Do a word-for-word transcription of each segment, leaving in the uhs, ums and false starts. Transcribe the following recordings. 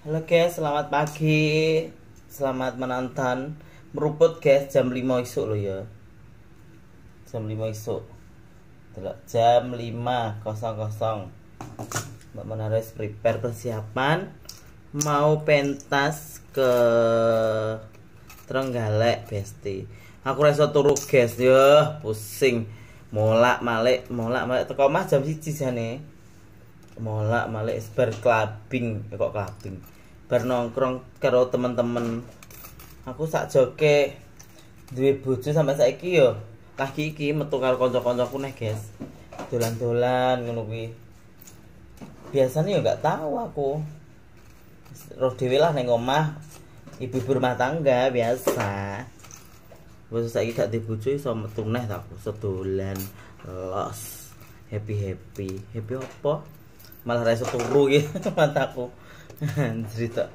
Halo guys, selamat pagi. Selamat menonton meruput guys, jam lima isuk lo ya. Jam lima isuk. Delok jam lima kosong kosong. Mbak Mona harus prepare persiapan mau pentas ke Trenggalek Besti. Aku reso turu guys ya, pusing. Molak malik, molak malik teko Mas jam siji jane. Molak malik bar clubbing, kok clubbing. Bar nongkrong karo temen-temen. Aku sak joke duwe bojo sampai saiki yo. Lagi iki metu karo kanca-kancaku neh, guys. Dolan-dolan ngono kuwi. Biasanya yo gak tahu aku. Roh dhewe lah ning omah. Ibu-ibu rumah tangga biasa. Wes saiki gak dibojo iso metu neh ta aku sedolan los. Happy-happy. Happy apa? Malah ra iso turu iki mataku. Cerita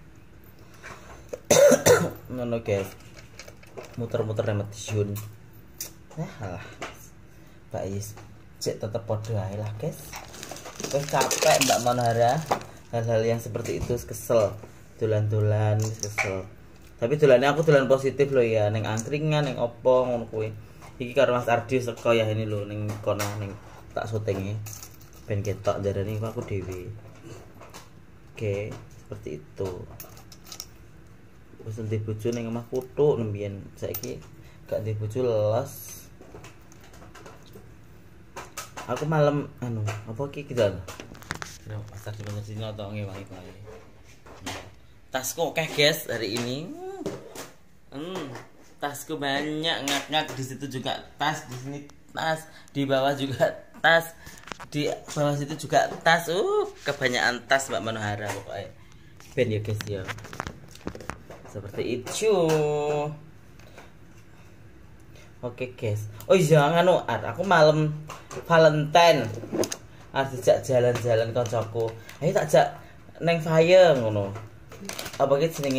ngono guys, muter-muter remediun. Nah alah Mbak Is cek tetep podo ae lah guys. Wes capek Mbak Monhara hal-hal yang seperti itu, kesel dolan-dolan kesel. Tapi dolannya aku dolan positif loh ya, neng angkringan neng opo ngono kuwi. Iki karo Mas Ardi seko ya ini lho ning kono ning tak syutinge ben ketok jarane aku dhewe. Oke, seperti itu. Wis ndek bojo ning omah kutuk nembiyen, saiki gak ndek bojo leles. Aku malam anu, apa iki kita? Yo, pasar di bener sini atau ngewangi wae. Tasku oke guys hari ini. Hmm, tasku banyak ngak-ngak, di situ juga tas, di sini tas, di bawah juga tas. Di bawah situ juga tas. Uh, kebanyakan tas Mbak Manohara pokoknya. Ben ya guys ya. Seperti itu. Oke guys. Oh iya nganu, aku malam Valentine. Arep dijak jalan-jalan kancaku. Ayo tak jak neng Fire ngono. Apa ki jenenge?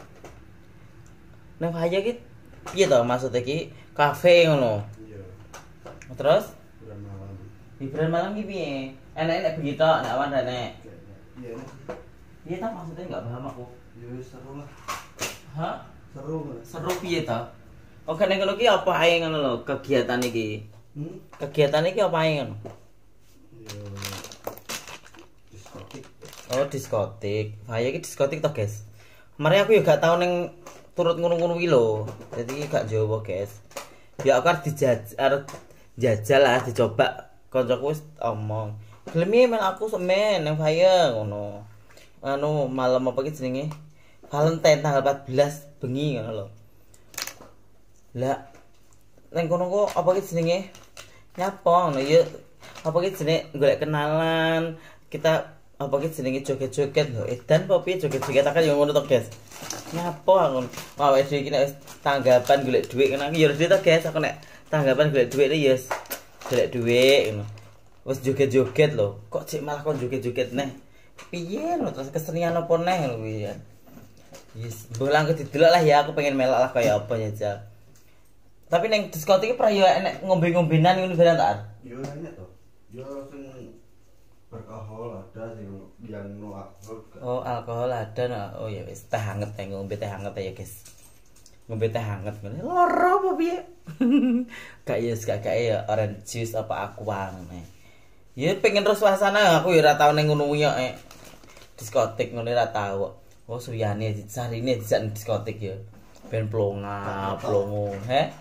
Neng Fire ki piye to maksud iki? Kafe ngono. Iya. Terus hiburan malam ki piye? Enak-enak begitu, nek awan enak. Iya. Iya ta maksudnya enggak paham aku. Ya seru lah. Hah? Seru. Seru piye ta? Oke nek ngono ki apa ae ngono lho kegiatan iki? Hmm? Kegiatan iki apa ae ngono? Ya diskotik. Oh, diskotik. Saya iki diskotik to, guys. Kemarin aku ya gak tau ning turut ngono-ngono iki lho. Jadi gak Jawa, guys. Ya aku harus dijajal jajal lah dicoba. Kancaku wis omong, "Gelem men aku semen nang Faya ngono." Anu malam apa ki jenenge? Valentine tanggal empat belas bengi ngono lho. Lah nang kono kok apa ki jenenge? Nyapa ngono ya. Apa ki jenenge golek kenalan. Kita apa ki jenenge joget-joget lho. Edan apa piye joget-joget akan yo ngono to, guys. Nyapa ngono. Awake dhewe iki nek tanggapan golek dhuwit kena yo to, guys. Aku nek tanggapan golek dhuwit iki ya golek dhuwit ngono. Wis joget-joget lho. Kok cek malah kon joget-joget neh. Piye lho terus kesenian apa neh lho kuwi ya. Yes, bolang ke didelok lah ya, aku pengen melok lah kaya apa ya, Jal. Tapi ning diskotik iki pra yo enek ngombe-ngombenan ngono barang ta? Yo enek to. Yo sing beralkohol ada sing yang no alkohol. Oh, alkohol ada no. Oh ya wis teh hangat teh ngombe teh hangat ya, guys. Ngombe teh hangat ngene. Loro apa piye? Gak ya gak ya orange juice apa aqua ngene. Ya pengen terus suasana aku ya ora tau ning ngono ya. Diskotik ngono ora tau. Oh suyane sarine dijak diskotik ya. Ben plonga, plongo, he?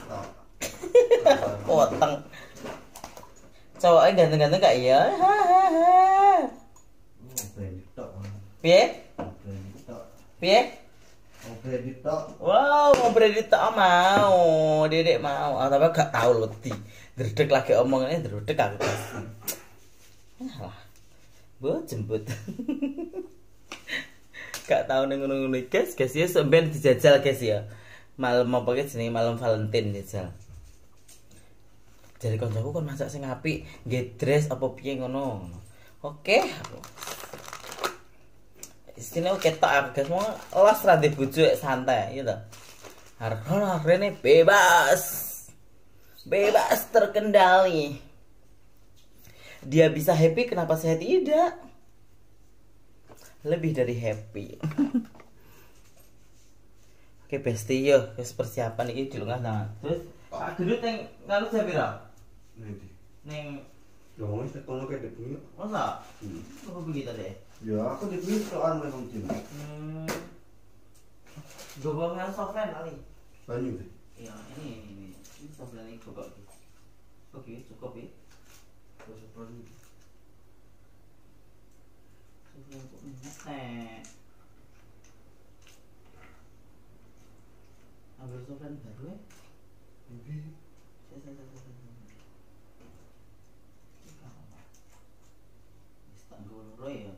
Poteng. Cowoknya ganteng-ganteng gak ya? Piye? Piye? Wow, mau kredit tok mau, Dedek mau. Ah, tapi gak tahu lho wedi. Dredeg lagi omongane dredeg aku. Alah. Bu jemput. Gak tahu ning ngono-ngono guys, guys ya sampean dijajal guys ya. Malam apa ki jenenge malam Valentine jajal. Jadi kancaku kon masak sing apik, nggih dress apa piye ngono. Oke. Istimewa ketok aku guys, mau las ra ndek bojo santai ya to. Harga rene bebas. Bebas terkendali. Dia bisa happy, kenapa saya tidak? lebih dari happy. Oke Besti yo, wis persiapan iki dilungah tangan. Terus Pak Gendut yang ngalu jam pira? Nanti. Ning Ya wis nek kono kayak debunyi. masa? Hmm. Apa begitu deh? Ya aku debunyi soal memang jin. Hmm. Gobo nang softline kali. Banyu deh. Iya, ini ini ini. Ini softline ini gobo iki. Oke, cukup ya. Terus banyu. Softline kok ngetek. Ambil softline baru ya? Ini Saya saya saya saya. Ya,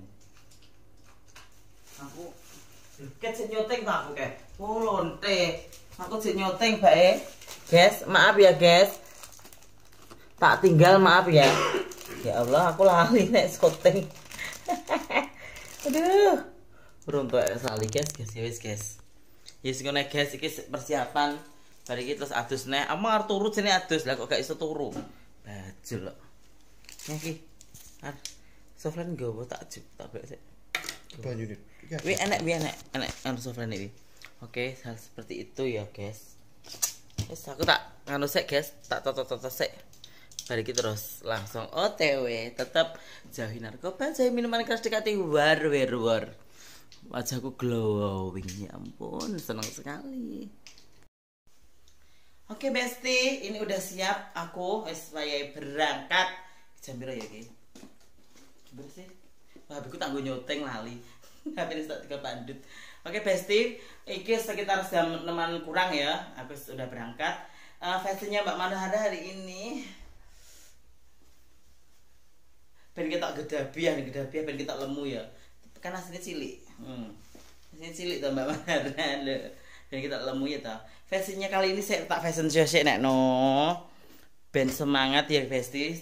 aku ket sing nyoteng tak aku kek. Oh lonte. Aku sing nyoteng bae. Guys, maaf ya guys. Tak tinggal maaf ya. Ya Allah, aku lali nek syuting. Aduh. Beruntung sekali guys, guys ya wis guys. Ya sing ngene guys iki persiapan bar iki terus adus nek. Aku arep turu jene adus lah kok gak iso turu. Bajul kok. Iki. Ah. Softline gowo tak juk tak bek sik. banyu nih. Wi enek wi enek enek anu softline iki. Oke, hal seperti itu ya, guys. Wis aku tak anu sik, guys. Tak toto-toto sik. Bar iki terus langsung O T W, tetap jauhi narkoba, jauhi minuman keras dekati war war war. Wajahku glowing, ya ampun, senang sekali. Oke, Besti, ini udah siap aku wis wayahe berangkat. Jam piro ya iki? Bersih. Wah, aku tak nyoteng lali. Hampir tak tiga pandut. Oke, Besti, iki sekitar jam enam kurang ya. Aku sudah berangkat. Uh, fashionnya Mbak Manahara hari ini. Ben kita gedabiah, gedabiah ben kita lemu ya. Kan aslinya cilik. Hmm. Aslinya cilik tuh Mbak Manahara. Ben kita lemu ya ta. Fashionnya kali ini saya tak fashion show sik nek no. Ben semangat ya, Besti.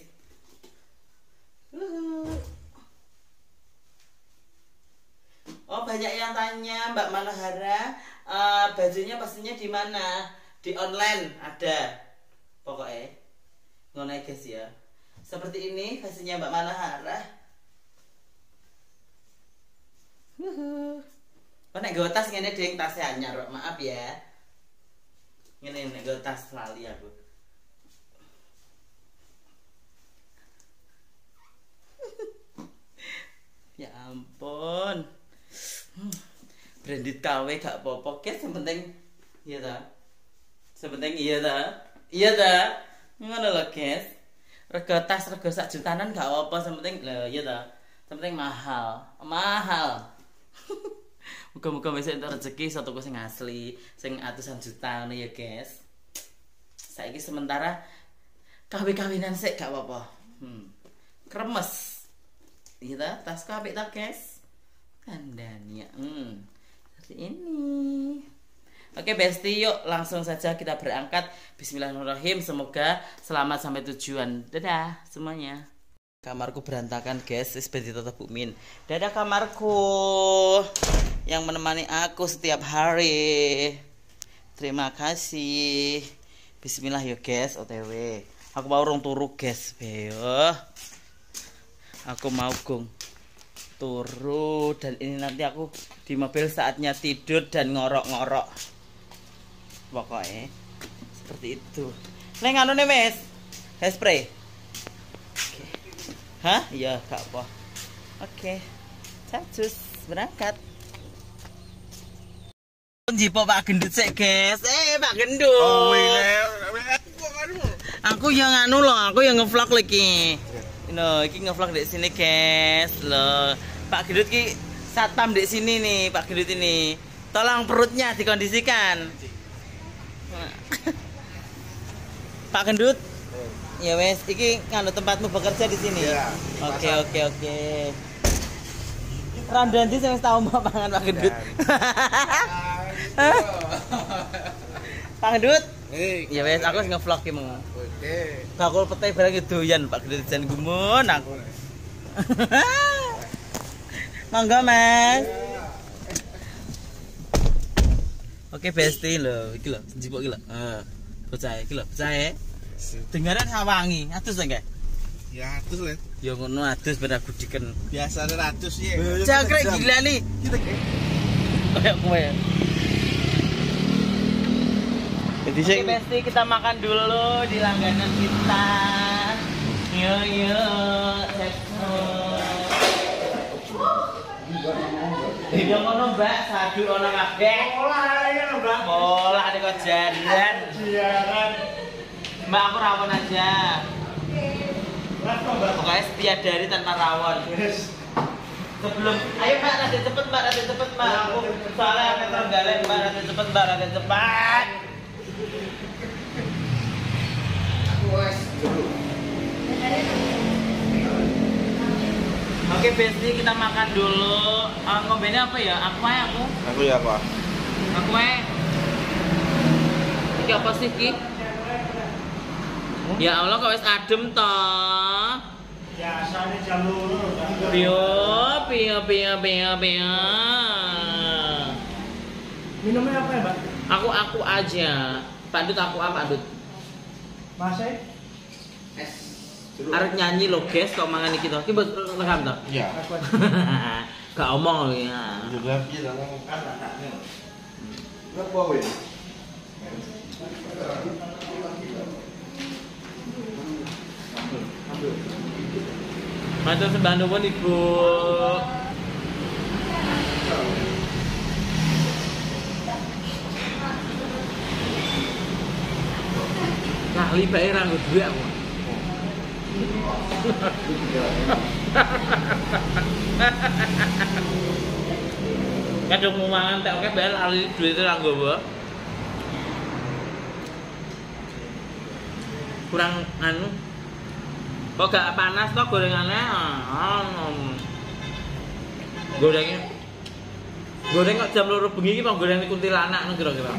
Oh, banyak yang tanya Mbak Manahara, uh, bajunya pastinya di mana? Di online ada. Pokoknya ngono guys ya. Seperti ini pastinya Mbak Manahara. Huhu. Oh, nek nggo tas ngene ding tas anyar, maaf ya. Ngene nek nggo tas lali aku. Ya ampun. Hmm. Branded K W gak apa-apa, guys, yang penting iya ta. Sepenting iya ta. Iya ta. Ngono lho, guys. Rego tas rego sak jutanan gak apa-apa, yang penting lho iya ta. Yang penting mahal. Mahal. Muga-muga besok entuk rezeki iso tuku sing asli, sing atusan juta ngono ya, guys. Saiki sementara kawe-kawinan sik gak apa-apa. Hmm. Kremes. Iya ta, tasku apik ta, guys. Kandanya, hmm, seperti ini. Oke Besti, yuk langsung saja kita berangkat. Bismillahirrahmanirrahim. Semoga selamat sampai tujuan. Dadah semuanya. Kamarku berantakan guys, seperti tetap Bukmin. Dadah kamarku yang menemani aku setiap hari. Terima kasih. Bismillah yuk guys, O T W. Aku mau urung turu guys, beyo. Aku mau gong turu dan ini nanti aku di mobil saatnya tidur dan ngorok-ngorok. Pokoknya seperti itu. Neng anu nih mes, hairspray. Oke. Hah? Iya gak apa. Oke. Cacus berangkat. Jipo Pak Gendut sik guys. Eh Pak Gendut. Oh, aku yang anu loh, aku yang ngevlog lagi. No, iki ngevlog di sini guys. Loh, Pak Gendut ki satpam di sini nih, Pak Gendut ini. Tolong perutnya dikondisikan. Pak Gendut. Ya wes, iki nganu tempatmu bekerja di sini. Iya. Oke, oke, oke. Randanti sing wis tau mbok pangan Pak Gendut. Pak Gendut. Hei, ya wes, aku nge-vlog ki mong. Oke. Bakul petai barang doyan Pak Gendut jan gumun aku. Monggo, Mas. Oke, Besti lho, iki lho, njipuk iki lho. Heeh. Bocah iki lho, bocah. Dengaran sawangi, atus enggak? Ya atus lah. Ya ngono adus ben aku diken. Biasa ratus ya. Jangkrik gila nih. Kita Kayak kowe. Jadi Oke, Besti, kita makan dulu di langganan kita. Yo yo, sekso. Iya ngono, Mbak, sadu ono kabeh. Olah ya, Mbak. Olah nek kok jaran. Jaran. Mbak, aku rawon aja. Pokoknya setiap dari tanpa rawon. Sebelum, ayo Mbak, rada cepet Mbak, rada cepet Mbak. Aku soalnya akan terenggalek Mbak, rada cepet Mbak, rada cepet. Oke, Besti, kita makan dulu. Uh, ngombenya apa ya? Aku aja aku. Aku ya apa? Aku aja. Iki apa sih ki? Ya Allah, kok wis adem toh. Biasanya jam loro. Piyo, piyo, piyo, piyo, piyo. Minumnya apa ya, Mbak? Aku aku aja. Pandut aku apa, Pandut? Mas e? Arek nyanyi lo, guys, kok mangan iki to. Ki mbok rekam to? Iya. Aku aja. Gak omong lho ya. Juga piye dalam kan anaknya. Berapa weh? Matur sembah nuwun Ibu. Lali bae ra nggo duwe aku. Kadung mau mangan tek oke bae lali duwite ra nggowo. Kurang anu. Kok gak panas toh gorengannya? Gorengnya. Goreng kok jam loro bengi iki mau goreng kuntilanak ngono kira-kira.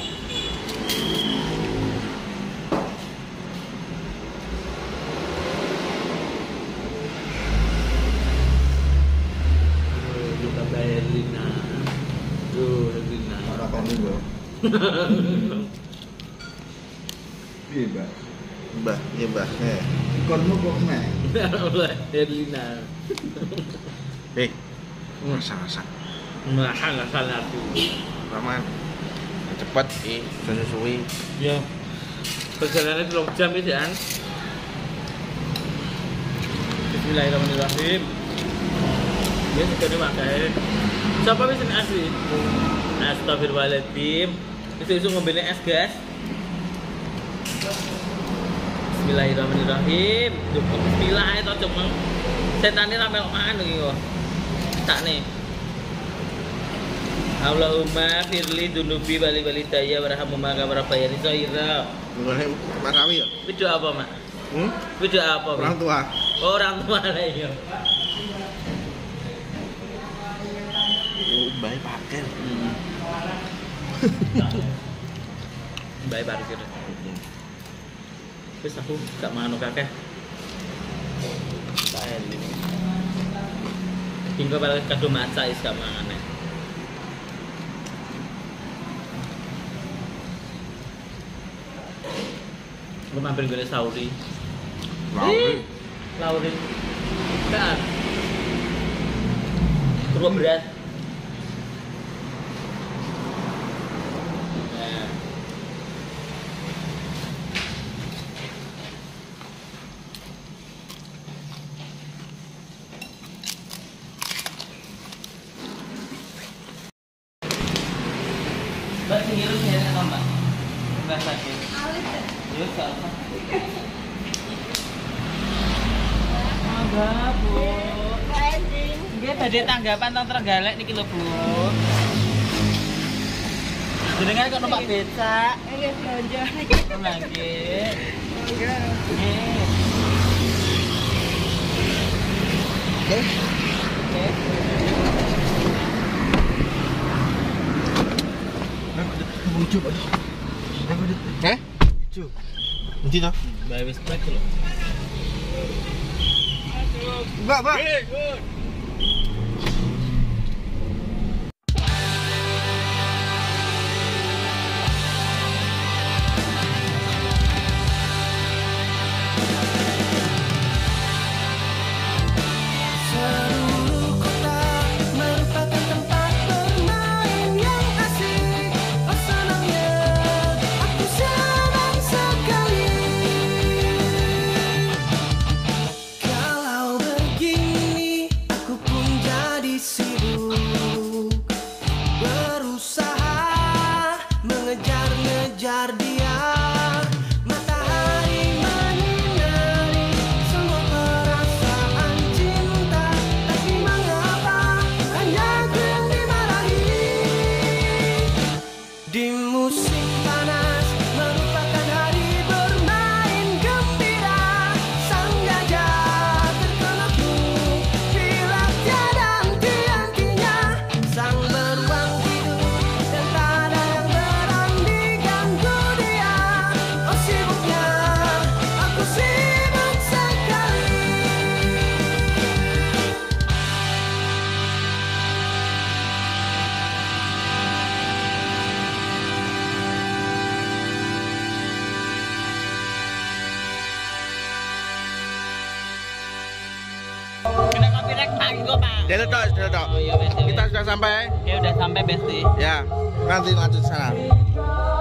Kita bayar Lina. Tuh, Lina. Ora kono lho. Piye, Mbak? Mbah, iya Mbah. Eh. Ikonmu kok meh. Lina. Eh. Masa-masa. Mahal lah salah aku. Raman. Cepat eh, susu suwi. Ya. Perjalanannya dua jam itu kan. Bismillahirrahmanirrahim. Ya sudah dimakai. Siapa bisa asli? Astagfirullahaladzim. Isu-isu mobilnya es gas. Bismillahirrahmanirrahim. Bismillah itu cuma setan ini ramai makan lagi kok. Tak nih. Allahumma firli dunubi bali bali daya warhamu maka warabbayani saira. Ngene Mas Awi ya? Video apa, Mak? Hmm? Video apa, Mak? Orang tua. Oh, orang tua lah iya. Oh, bae pakai. Hmm. Bae parkir. Wis aku gak mangan kakek. Tak eling. Hingga pada kado maca is gak mangan. Gue mampir gue Sauri. Lauri. Lauri. Kan. Terus berat. Nah. Mbak sini lu sini apa Mbak? Enggak sakit. Iya, apa? Enggak, Bu. Nggih badhe tanggapan teng Trenggalek niki lho, Bu. Jenengan kok numpak becak? Nggih, belanja. Nah, nggih. Enggak. Nggih. Oke. Oke. Lucu, Pak. Eh? Lucu. Nanti toh? Bae wis plek lho. Mbak, Mbak. musim panas merupakan hari bermain gembira. Sang gajah terkenalku bila tiada henti-hentinya. Sang beruang tidur dan tak ada yang berani ganggu dia. Oh sibuknya, aku sibuk sekali. Kena copyright Pak, Iko Pak. Dari tok, dari tok. Oh iya, wes, wes. Kita sudah sampai. Ya udah sampai Besti. Ya, nanti lanjut sana.